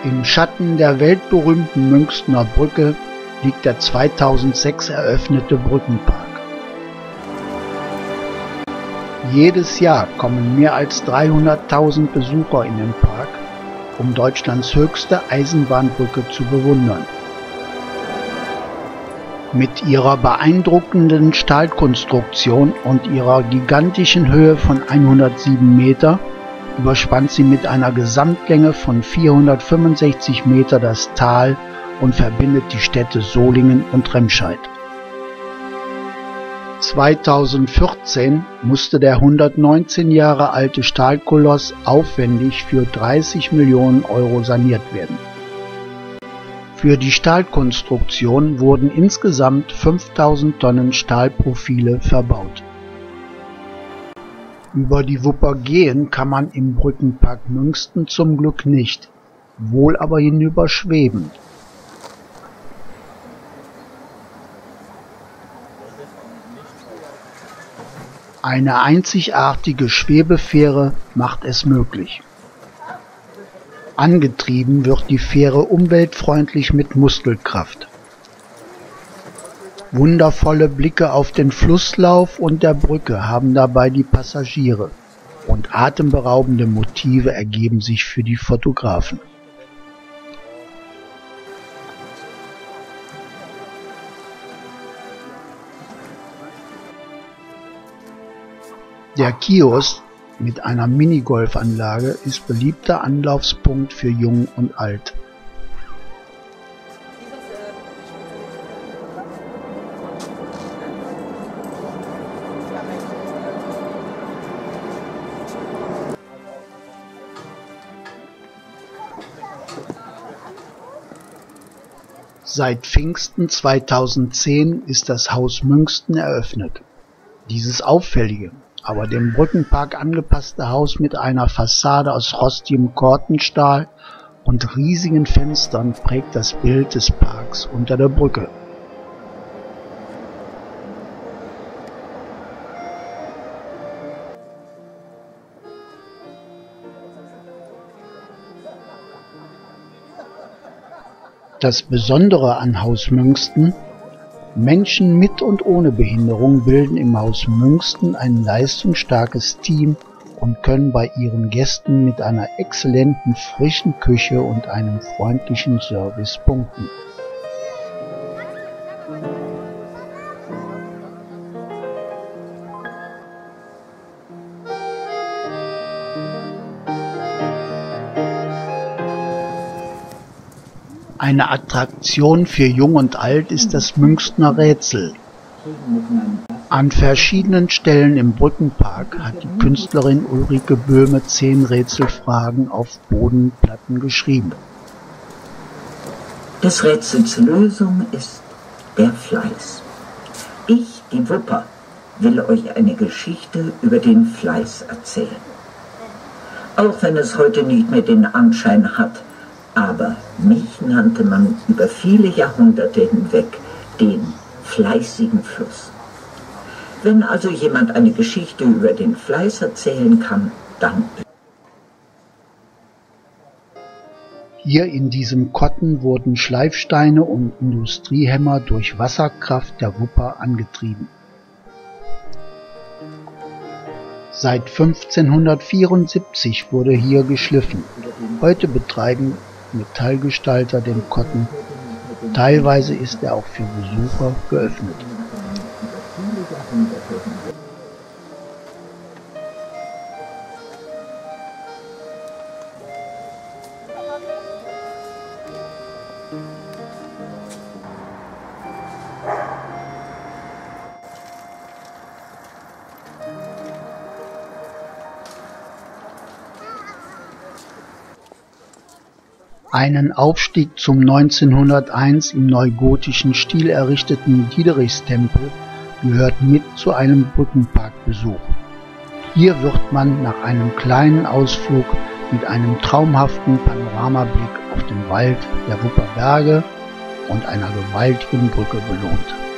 Im Schatten der weltberühmten Münchner Brücke liegt der 2006 eröffnete Brückenpark. Jedes Jahr kommen mehr als 300.000 Besucher in den Park, um Deutschlands höchste Eisenbahnbrücke zu bewundern. Mit ihrer beeindruckenden Stahlkonstruktion und ihrer gigantischen Höhe von 107 Meter überspannt sie mit einer Gesamtlänge von 465 Meter das Tal und verbindet die Städte Solingen und Remscheid. 2014 musste der 119 Jahre alte Stahlkoloss aufwendig für 30 Millionen Euro saniert werden. Für die Stahlkonstruktion wurden insgesamt 5000 Tonnen Stahlprofile verbaut. Über die Wupper gehen kann man im Brückenpark Münchsten zum Glück nicht, wohl aber hinüber schweben. Eine einzigartige Schwebefähre macht es möglich. Angetrieben wird die Fähre umweltfreundlich mit Muskelkraft. Wundervolle Blicke auf den Flusslauf und der Brücke haben dabei die Passagiere und atemberaubende Motive ergeben sich für die Fotografen. Der Kiosk mit einer Minigolfanlage ist beliebter Anlaufspunkt für Jung und Alt. Seit Pfingsten 2010 ist das Haus Münchsten eröffnet. Dieses auffällige, aber dem Brückenpark angepasste Haus mit einer Fassade aus rostigem Cortenstahl und riesigen Fenstern prägt das Bild des Parks unter der Brücke. Das Besondere an Haus Münchsten: Menschen mit und ohne Behinderung bilden im Haus Münchsten ein leistungsstarkes Team und können bei ihren Gästen mit einer exzellenten frischen Küche und einem freundlichen Service punkten. Eine Attraktion für Jung und Alt ist das Münchner Rätsel. An verschiedenen Stellen im Brückenpark hat die Künstlerin Ulrike Böhme 10 Rätselfragen auf Bodenplatten geschrieben. Des Rätsels Lösung ist der Fleiß. Ich, die Wupper, will euch eine Geschichte über den Fleiß erzählen. Auch wenn es heute nicht mehr den Anschein hat, aber mich nannte man über viele Jahrhunderte hinweg den fleißigen Fluss. Wenn also jemand eine Geschichte über den Fleiß erzählen kann, dann Hier in diesem Kotten wurden Schleifsteine und Industriehämmer durch Wasserkraft der Wupper angetrieben. Seit 1574 wurde hier geschliffen. Heute betreiben Metallgestalter den Kotten. Teilweise ist er auch für Besucher geöffnet. Einen Aufstieg zum 1901 im neugotischen Stil errichteten Diederichstempel gehört mit zu einem Brückenparkbesuch. Hier wird man nach einem kleinen Ausflug mit einem traumhaften Panoramablick auf den Wald der Wupperberge und einer gewaltigen Brücke belohnt.